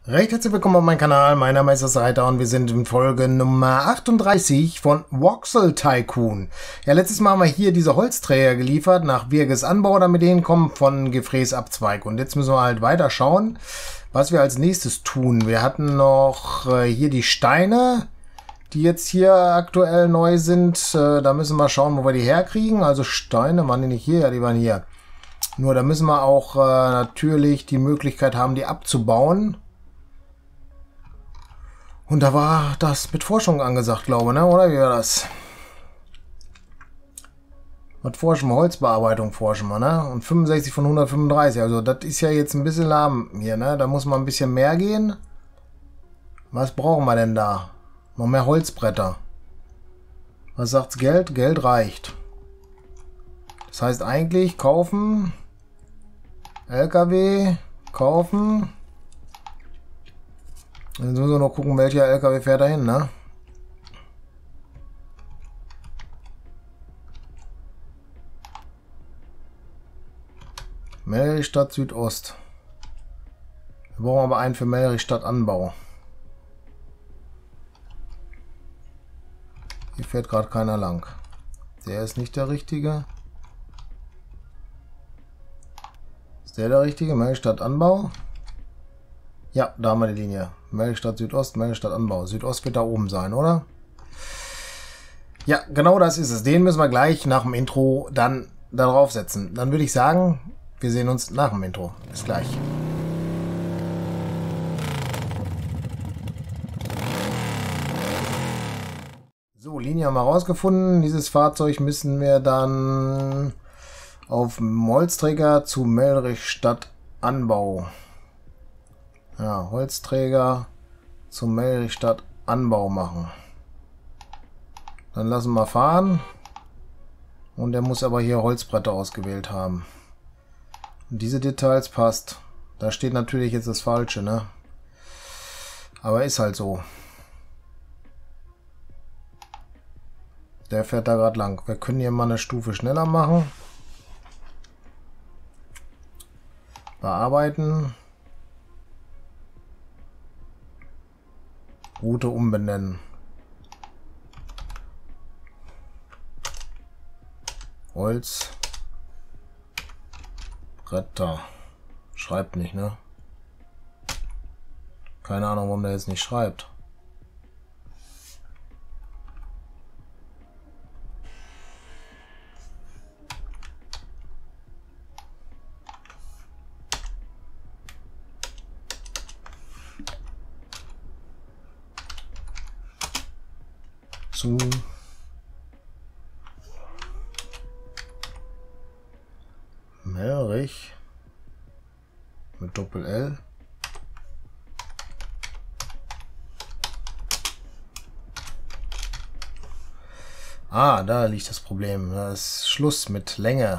Recht herzlich willkommen auf meinem Kanal, mein Name ist das Reiter und wir sind in Folge Nummer 38 von Voxel Tycoon. Ja, letztes Mal haben wir hier diese Holzträger geliefert nach Virges Anbau, damit die hinkommen von Gefräßabzweig. Und jetzt müssen wir halt weiter schauen, was wir als nächstes tun. Wir hatten noch hier die Steine, die jetzt hier aktuell neu sind. Da müssen wir schauen, wo wir die herkriegen. Also Steine, waren die nicht hier? Ja, die waren hier. Nur da müssen wir auch natürlich die Möglichkeit haben, die abzubauen. Und da war das mit Forschung angesagt, glaube ich, ne? Oder wie war das? Was forschen wir? Holzbearbeitung forschen wir, ne? Und 65 von 135. Also das ist ja jetzt ein bisschen lahm hier, ne? Da muss man ein bisschen mehr gehen. Was brauchen wir denn da? Noch mehr Holzbretter. Was sagt's Geld? Geld reicht. Das heißt eigentlich kaufen. LKW. Kaufen. Jetzt müssen wir noch gucken, welcher LKW fährt dahin, ne? Melrichstadt Südost. Wir brauchen aber einen für Melrichstadt Anbau. Hier fährt gerade keiner lang. Der ist nicht der richtige. Ist der richtige? Melrichstadt Anbau. Ja, da haben wir die Linie. Melrichstadt Südost, Melrichstadt Anbau. Südost wird da oben sein, oder? Ja, genau das ist es. Den müssen wir gleich nach dem Intro dann da drauf setzen. Dann würde ich sagen, wir sehen uns nach dem Intro. Bis gleich. So, Linie haben wir rausgefunden. Dieses Fahrzeug müssen wir dann auf dem Holzträger zu Melrichstadt Anbau. Ja, Holzträger zum Melrichstadt Anbau machen. Dann lassen wir fahren. Und er muss aber hier Holzbretter ausgewählt haben. Und diese Details passt. Da steht natürlich jetzt das Falsche, ne? Aber ist halt so. Der fährt da gerade lang. Wir können hier mal eine Stufe schneller machen. Bearbeiten. Route umbenennen. Holz. Bretter. Schreibt nicht, ne? Keine Ahnung, warum der jetzt nicht schreibt. Zu Melrich mit Doppel L. Ah, da liegt das Problem. Da ist Schluss mit Länge.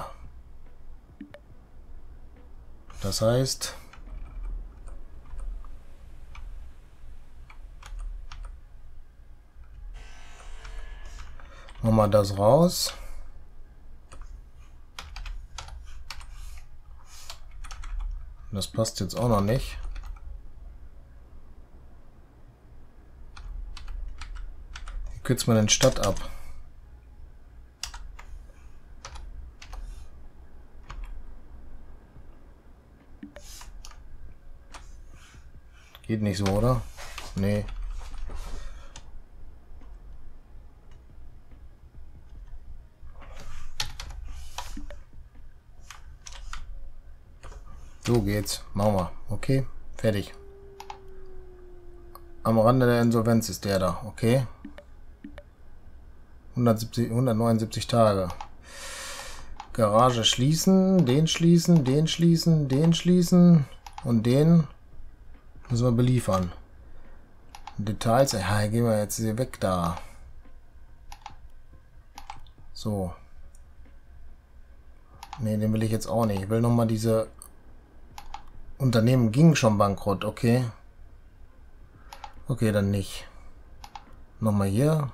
Das heißt, machen wir das raus. Das passt jetzt auch noch nicht. Wie kürzt man denn Stadt ab? Geht nicht so, oder? Nee. So geht's. Machen wir. Okay. Fertig. Am Rande der Insolvenz ist der da. Okay. 179 Tage. Garage schließen. Den schließen. Den schließen. Den schließen. Und den müssen wir beliefern. Details. Ja, gehen wir jetzt hier weg da. So. Ne, den will ich jetzt auch nicht. Ich will nochmal diese Unternehmen ging schon bankrott, okay. Okay, dann nicht. Nochmal hier.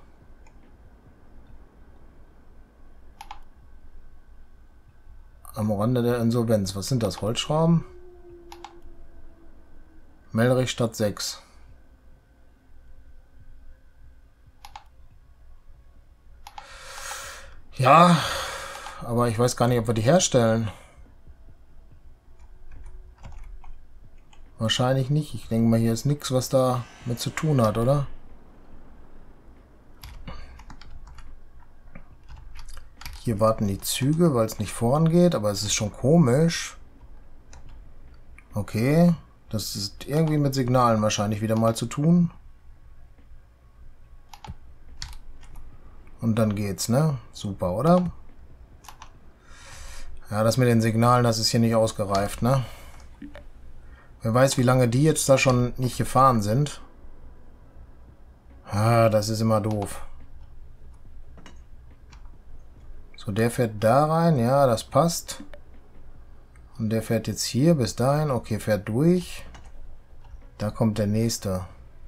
Am Rande der Insolvenz. Was sind das? Holzschrauben? Melrich Stadt 6. Ja, aber ich weiß gar nicht, ob wir die herstellen. Wahrscheinlich nicht. Ich denke mal, hier ist nichts, was da mit zu tun hat, oder? Hier warten die Züge, weil es nicht vorangeht, aber es ist schon komisch. Okay, das ist irgendwie mit Signalen wahrscheinlich wieder mal zu tun. Und dann geht's, ne? Super, oder? Ja, das mit den Signalen, das ist hier nicht ausgereift, ne? Wer weiß, wie lange die jetzt da schon nicht gefahren sind. Ah, das ist immer doof. So, der fährt da rein. Ja, das passt. Und der fährt jetzt hier bis dahin. Okay, fährt durch. Da kommt der nächste.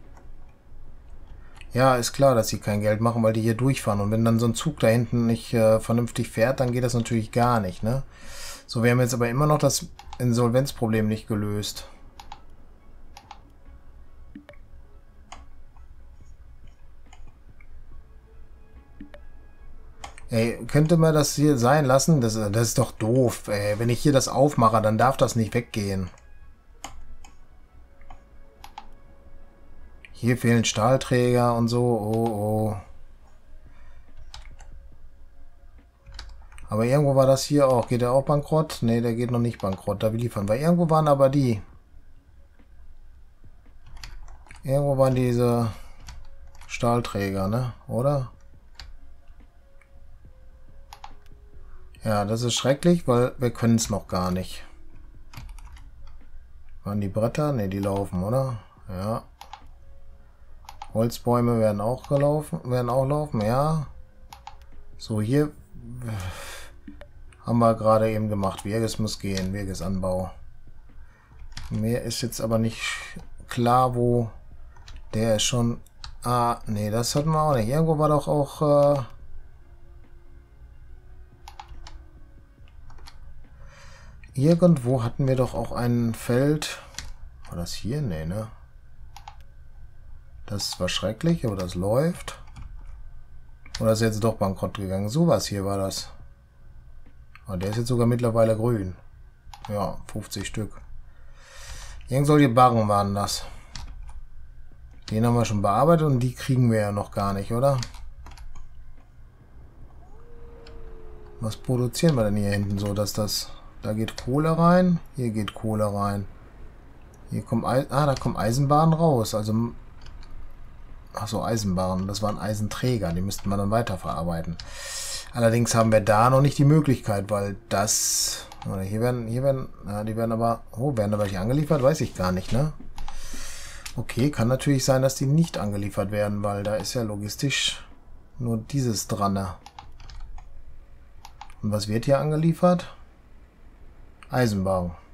Ja, ist klar, dass sie kein Geld machen, weil die hier durchfahren. Und wenn dann so ein Zug da hinten nicht vernünftig fährt, dann geht das natürlich gar nicht, ne? So, wir haben jetzt aber immer noch das Insolvenzproblem nicht gelöst. Ey, könnte man das hier sein lassen? Das ist doch doof, ey. Wenn ich hier das aufmache, dann darf das nicht weggehen. Hier fehlen Stahlträger und so. Oh, oh. Aber irgendwo war das hier auch. Geht der auch bankrott? Ne, der geht noch nicht bankrott. Da wir liefern. Weil irgendwo waren aber die. Irgendwo waren diese Stahlträger, ne? Oder? Ja, das ist schrecklich, weil wir können es noch gar nicht. Waren die Bretter? Ne, die laufen, oder? Ja. Holzbäume werden auch laufen, ja. So, hier haben wir gerade eben gemacht. Wirges muss gehen, Wirgesanbau. Mir ist jetzt aber nicht klar, wo der ist schon... Ah, nee, das hatten wir auch nicht. Irgendwo war doch auch... Irgendwo hatten wir doch auch ein Feld. War das hier? Nee, ne? Das war schrecklich, aber das läuft. Oder ist jetzt doch bankrott gegangen? Sowas hier war das. Aber der ist jetzt sogar mittlerweile grün. Ja, 50 Stück. Irgend solche Barren waren das. Den haben wir schon bearbeitet und die kriegen wir ja noch gar nicht, oder? Was produzieren wir denn hier hinten so, dass das... Da geht Kohle rein, hier geht Kohle rein. Hier kommt da kommt Eisenbahn raus. Also, achso, Eisenbahn. Das waren Eisenträger, die müssten wir dann weiterverarbeiten. Allerdings haben wir da noch nicht die Möglichkeit, weil das... Oder hier werden, ja, die werden aber... Oh, werden da welche angeliefert? Weiß ich gar nicht, ne? Okay, kann natürlich sein, dass die nicht angeliefert werden, weil da ist ja logistisch nur dieses dran. Ne? Und was wird hier angeliefert? Eisenbau.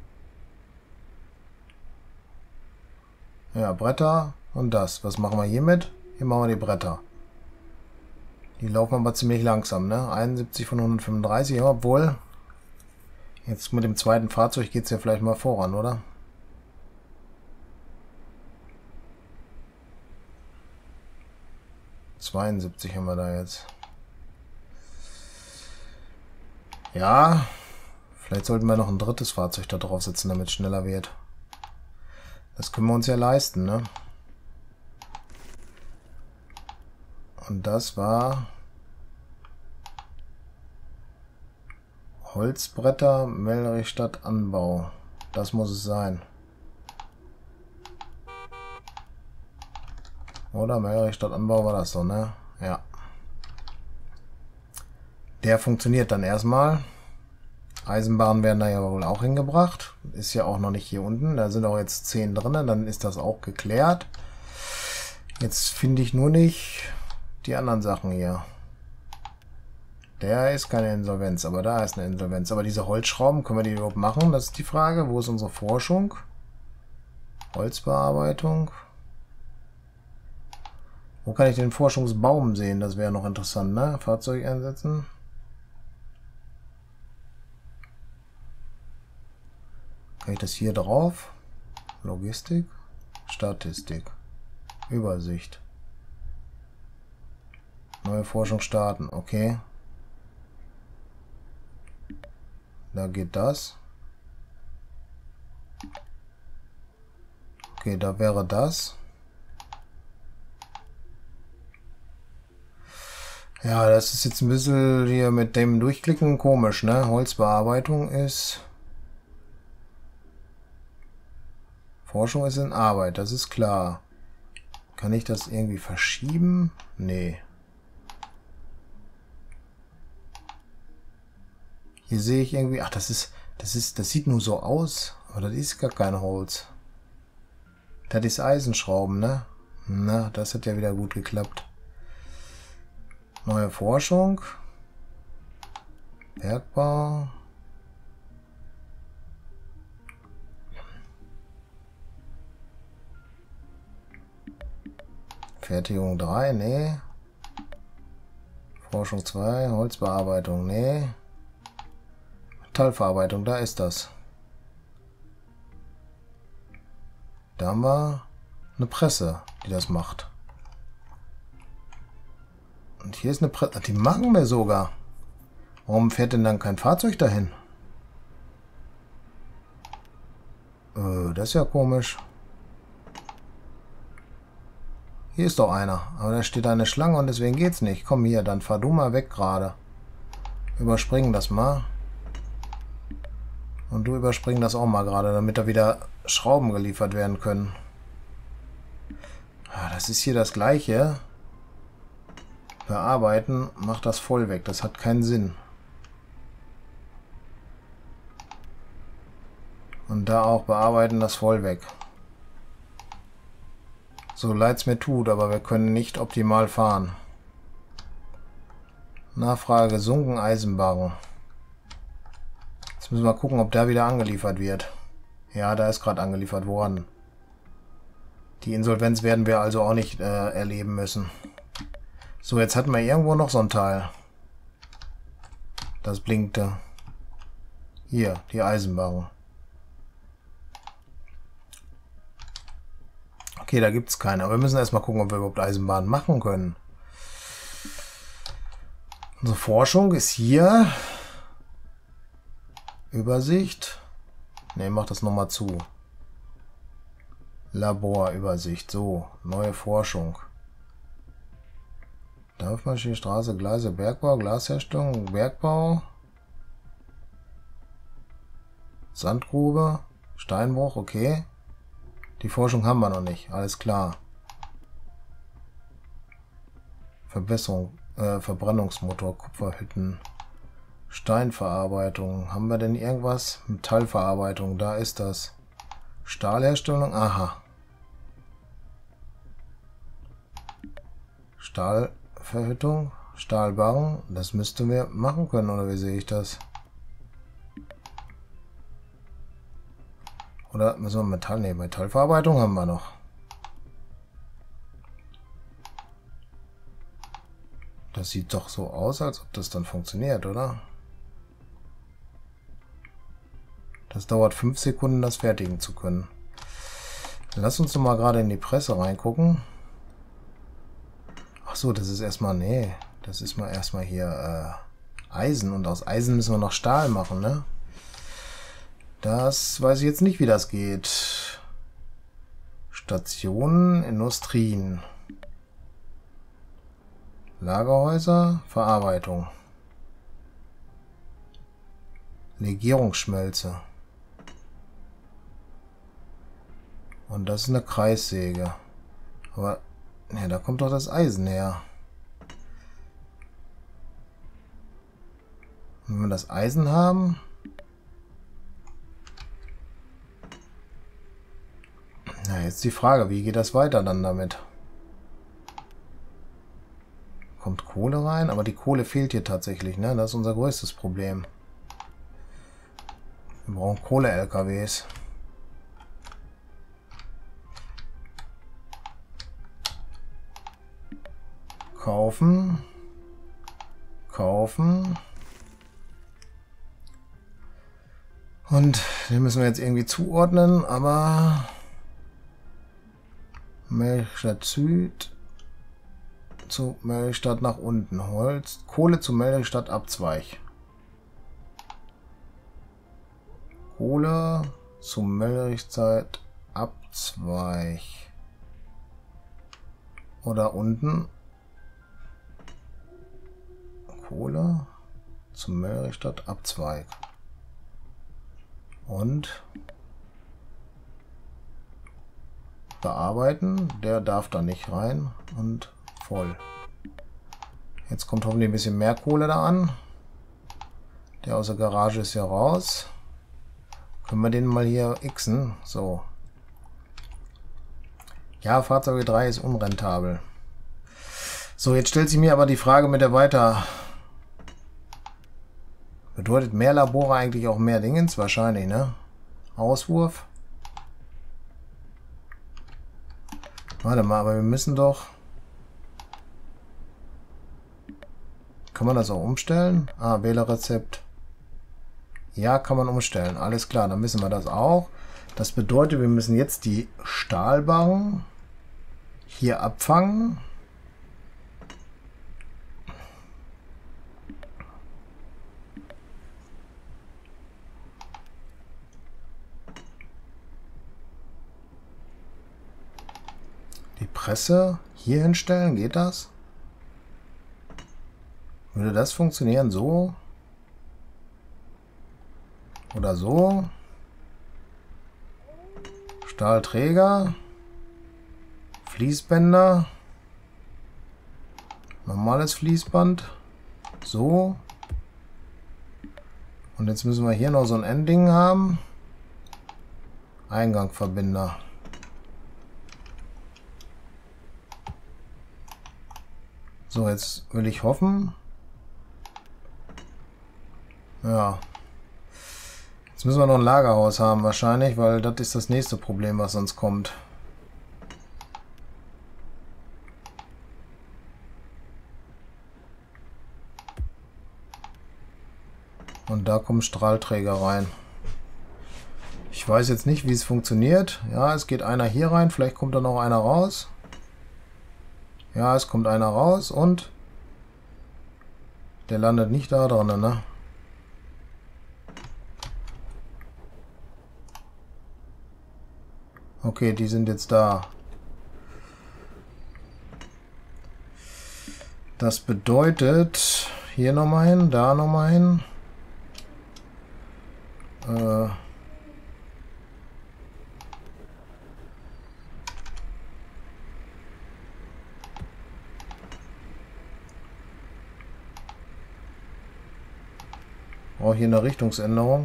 Ja, Bretter und das. Was machen wir hiermit? Hier machen wir die Bretter. Die laufen aber ziemlich langsam, ne? 71 von 135, ja, obwohl... Jetzt mit dem zweiten Fahrzeug geht es ja vielleicht mal voran, oder? ...72 haben wir da jetzt. Ja... Vielleicht sollten wir noch ein drittes Fahrzeug da drauf setzen, damit es schneller wird. Das können wir uns ja leisten, ne? Und das war... Holzbretter, Melrich Stadt Anbau. Das muss es sein. Oder Melrich Stadt Anbau war das so, ne? Ja. Der funktioniert dann erstmal. Eisenbahnen werden da ja wohl auch hingebracht. Ist ja auch noch nicht hier unten. Da sind auch jetzt 10 drin. Dann ist das auch geklärt. Jetzt finde ich nur nicht die anderen Sachen hier. Der ist keine Insolvenz, aber da ist eine Insolvenz. Aber diese Holzschrauben, können wir die überhaupt machen? Das ist die Frage. Wo ist unsere Forschung? Holzbearbeitung. Wo kann ich den Forschungsbaum sehen? Das wäre noch interessant, ne? Fahrzeug einsetzen. Kann ich das hier drauf? Logistik, Statistik, Übersicht. Neue Forschung starten, okay. Da geht das. Okay, da wäre das. Ja, das ist jetzt ein bisschen hier mit dem Durchklicken komisch, ne? Holzbearbeitung ist... Forschung ist in Arbeit, das ist klar. Kann ich das irgendwie verschieben? Nee. Hier sehe ich irgendwie... Ach, das sieht nur so aus. Aber das ist gar kein Holz. Das ist Eisenschrauben, ne? Na, das hat ja wieder gut geklappt. Neue Forschung. Bergbau. Fertigung 3, nee. Forschung 2, Holzbearbeitung, nee. Metallverarbeitung, da ist das. Da haben wir eine Presse, die das macht. Und hier ist eine Presse. Die machen wir sogar. Warum fährt denn dann kein Fahrzeug dahin? Das ist ja komisch. Hier ist doch einer. Aber da steht eine Schlange und deswegen geht's nicht. Komm hier, dann fahr du mal weg gerade. Überspringen das mal. Und du überspringen das auch mal gerade, damit da wieder Schrauben geliefert werden können. Das ist hier das Gleiche. Bearbeiten, macht das voll weg. Das hat keinen Sinn. Und da auch bearbeiten, das voll weg. So leid es mir tut, aber wir können nicht optimal fahren. Nachfrage gesunken, Eisenbarren. Jetzt müssen wir gucken, ob der wieder angeliefert wird. Ja, da ist gerade angeliefert worden. Die Insolvenz werden wir also auch nicht erleben müssen. So, jetzt hatten wir irgendwo noch so ein Teil. Das blinkte. Hier, die Eisenbarren. Okay, da gibt es keine. Aber wir müssen erstmal gucken, ob wir überhaupt Eisenbahnen machen können. Unsere Forschung ist hier. Übersicht. Ne, mach das nochmal zu. Laborübersicht. So, neue Forschung. Dampfmaschine, Straße, Gleise, Bergbau, Glasherstellung, Bergbau. Sandgrube, Steinbruch, okay. Die Forschung haben wir noch nicht, alles klar. Verbesserung, Verbrennungsmotor, Kupferhütten, Steinverarbeitung. Haben wir denn irgendwas? Metallverarbeitung, da ist das. Stahlherstellung, aha. Stahlverhüttung, Stahlbarren, das müssten wir machen können, oder wie sehe ich das? Oder müssen wir Metall nehmen? Metallverarbeitung haben wir noch. Das sieht doch so aus, als ob das dann funktioniert, oder? Das dauert 5 Sekunden, das fertigen zu können. Lass uns doch mal gerade in die Presse reingucken. Ach so, das ist erstmal, nee, das ist mal erstmal hier Eisen. Und aus Eisen müssen wir noch Stahl machen, ne? Das weiß ich jetzt nicht, wie das geht. Stationen, Industrien. Lagerhäuser, Verarbeitung. Legierungsschmelze. Und das ist eine Kreissäge. Aber, ja, da kommt doch das Eisen her. Und wenn wir das Eisen haben... Na, jetzt die Frage, wie geht das weiter dann damit? Kommt Kohle rein, aber die Kohle fehlt hier tatsächlich, ne? Das ist unser größtes Problem. Wir brauchen Kohle-LKWs. Kaufen. Kaufen. Und den müssen wir jetzt irgendwie zuordnen, aber Melchstadt Süd zu Melchstadt nach unten. Holz, Kohle zu Melchstadt Abzweig. Kohle zu Melchstadt Abzweig. Oder unten. Kohle zu Melchstadt Abzweig. Und bearbeiten. Der darf da nicht rein. Und voll. Jetzt kommt hoffentlich ein bisschen mehr Kohle da an. Der aus der Garage ist ja raus. Können wir den mal hier xen? So. Ja, Fahrzeuge 3 ist unrentabel. So, jetzt stellt sich mir aber die Frage mit der Weiter... Bedeutet mehr Labore eigentlich auch mehr Dingens? Wahrscheinlich, ne? Auswurf. Warte mal, aber wir müssen doch... Kann man das auch umstellen? Ah, wähle Rezept. Ja, kann man umstellen. Alles klar, dann wissen wir das auch. Das bedeutet, wir müssen jetzt die Stahlbarren hier abfangen. Die Presse hier hinstellen, geht das? Würde das funktionieren so? Oder so? Stahlträger. Fließbänder. Normales Fließband. So. Und jetzt müssen wir hier noch so ein Endding haben. Eingangverbinder. So, jetzt will ich hoffen. Ja. Jetzt müssen wir noch ein Lagerhaus haben wahrscheinlich, weil das ist das nächste Problem, was sonst kommt. Und da kommen Strahlträger rein. Ich weiß jetzt nicht, wie es funktioniert. Ja, es geht einer hier rein, vielleicht kommt da noch einer raus. Ja, es kommt einer raus und der landet nicht da dran, ne? Okay, die sind jetzt da. Das bedeutet, hier nochmal hin, da nochmal hin. Brauche hier eine Richtungsänderung.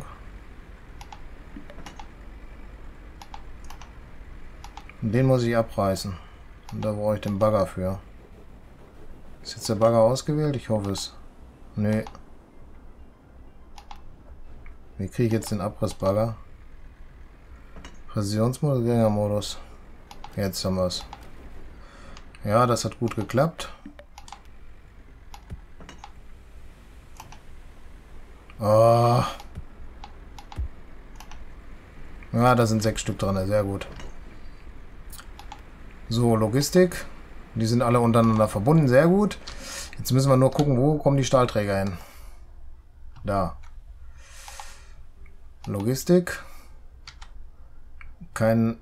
Und den muss ich abreißen. Und da brauche ich den Bagger für. Ist jetzt der Bagger ausgewählt? Ich hoffe es. Nee. Wie kriege ich jetzt den Abrissbagger? Präzisionsmodus, Gängermodus. Jetzt haben wir es. Ja, das hat gut geklappt. Oh. Ja, da sind 6 Stück dran, sehr gut. So, Logistik. Die sind alle untereinander verbunden, sehr gut. Jetzt müssen wir nur gucken, wo kommen die Stahlträger hin. Da. Logistik. Kein...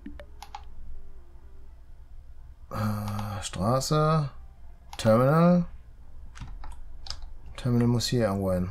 Straße. Terminal. Terminal muss hier irgendwo hin.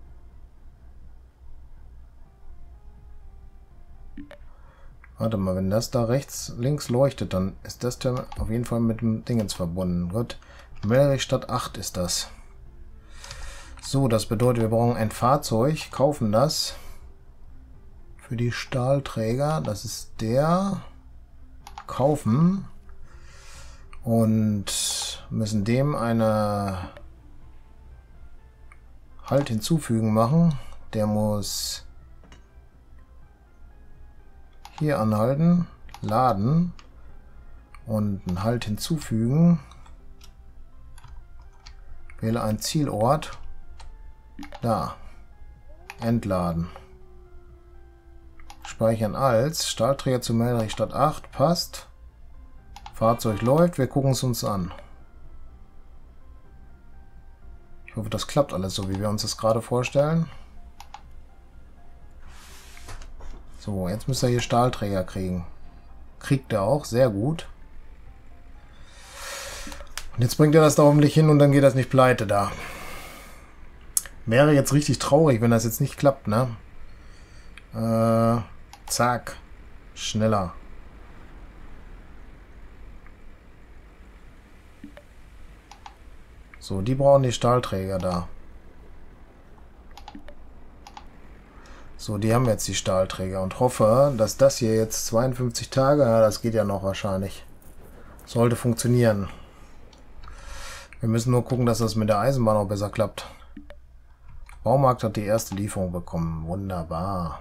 Warte mal, wenn das da rechts, links leuchtet, dann ist das Terminal auf jeden Fall mit dem Dingens verbunden. Gut. Melchstadt 8 ist das. So, das bedeutet, wir brauchen ein Fahrzeug, kaufen das. Für die Stahlträger, das ist der. Kaufen. Und müssen dem eine Halt hinzufügen machen. Der muss hier anhalten, laden und einen Halt hinzufügen. Wähle einen Zielort. Da. Entladen. Speichern als Stahlträger zu Melchstadt 8 passt. Fahrzeug läuft, wir gucken es uns an. Ich hoffe, das klappt alles so, wie wir uns das gerade vorstellen. So, jetzt müsste er hier Stahlträger kriegen. Kriegt er auch, sehr gut. Und jetzt bringt er das da hoffentlich hin und dann geht das nicht pleite da. Wäre jetzt richtig traurig, wenn das jetzt nicht klappt, ne? Zack. Schneller. So, die brauchen die Stahlträger da. So, die haben jetzt die Stahlträger und hoffe, dass das hier jetzt 52 Tage, ja, das geht ja noch wahrscheinlich. Sollte funktionieren. Wir müssen nur gucken, dass das mit der Eisenbahn auch besser klappt. Baumarkt hat die erste Lieferung bekommen. Wunderbar.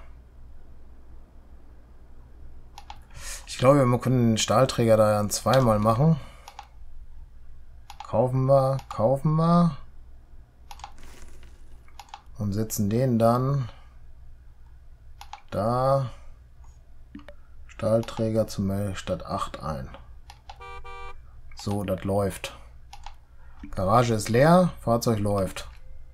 Ich glaube, wir können den Stahlträger da dann zweimal machen. Kaufen wir. Und setzen den dann da. Stahlträger zum Stadt 8 ein. So, das läuft. Garage ist leer, Fahrzeug läuft.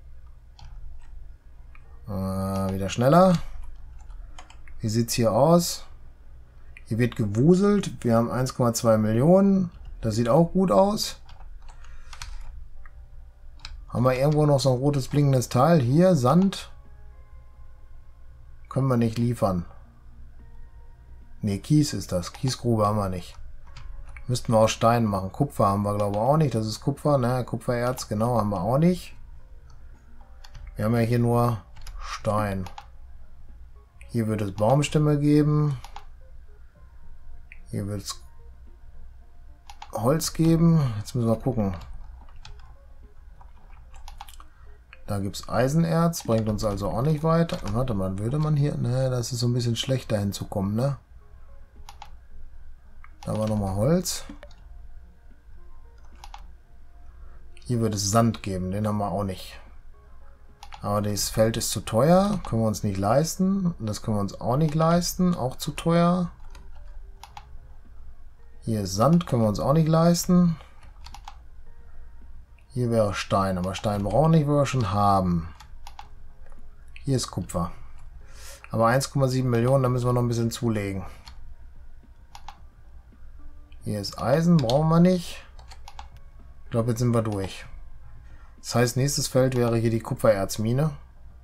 Wieder schneller. Wie sieht es hier aus? Hier wird gewuselt. Wir haben 1,2 Millionen. Das sieht auch gut aus. Haben wir irgendwo noch so ein rotes blinkendes Teil? Hier, Sand. Können wir nicht liefern. Ne, Kies ist das. Kiesgrube haben wir nicht. Müssten wir aus Stein machen. Kupfer haben wir, glaube ich, auch nicht. Das ist Kupfer, ne? Kupfererz, genau, haben wir auch nicht. Wir haben ja hier nur Stein. Hier wird es Baumstämme geben. Hier wird es Holz geben. Jetzt müssen wir gucken. Da gibt es Eisenerz. Bringt uns also auch nicht weiter. Warte mal, würde man hier... Ne, das ist so ein bisschen schlecht dahin zu kommen, ne? Da war nochmal Holz. Hier wird es Sand geben. Den haben wir auch nicht. Aber das Feld ist zu teuer. Können wir uns nicht leisten. Das können wir uns auch nicht leisten. Auch zu teuer. Hier ist Sand. Können wir uns auch nicht leisten. Hier wäre Stein. Aber Stein brauchen wir nicht, weil wir schon haben. Hier ist Kupfer. Aber 1,7 Millionen, da müssen wir noch ein bisschen zulegen. Hier ist Eisen. Brauchen wir nicht. Ich glaube, jetzt sind wir durch. Das heißt, nächstes Feld wäre hier die Kupfererzmine.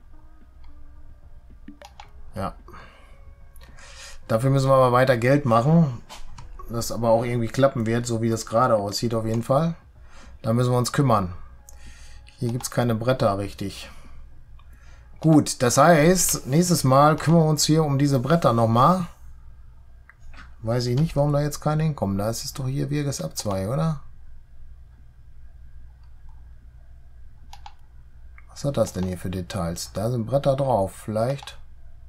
Ja. Dafür müssen wir aber weiter Geld machen. Das aber auch irgendwie klappen wird, so wie das gerade aussieht auf jeden Fall. Da müssen wir uns kümmern. Hier gibt es keine Bretter richtig. Gut, das heißt, nächstes Mal kümmern wir uns hier um diese Bretter nochmal. Weiß ich nicht, warum da jetzt keine hinkommen. Da ist es doch hier Wirges ab 2, oder? Was hat das denn hier für Details? Da sind Bretter drauf, vielleicht.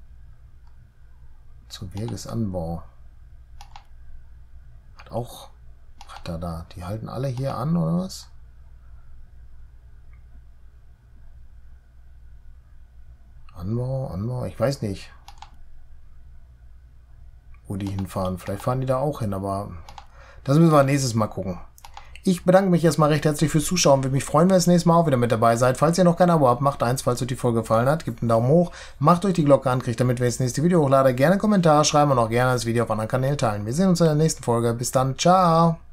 Zu Wirges Anbau. Hat auch Bretter da. Die halten alle hier an, oder was? Anbau, ich weiß nicht, wo die hinfahren. Vielleicht fahren die da auch hin, aber das müssen wir nächstes Mal gucken. Ich bedanke mich erstmal recht herzlich fürs Zuschauen. Würde mich freuen, wenn ihr das nächste Mal auch wieder mit dabei seid. Falls ihr noch kein Abo habt, macht eins. Falls euch die Folge gefallen hat, gebt einen Daumen hoch. Macht euch die Glocke an, kriegt damit, wenn ich das nächste Video hochlade. Gerne einen Kommentar schreiben und auch gerne das Video auf anderen Kanälen teilen. Wir sehen uns in der nächsten Folge. Bis dann. Ciao.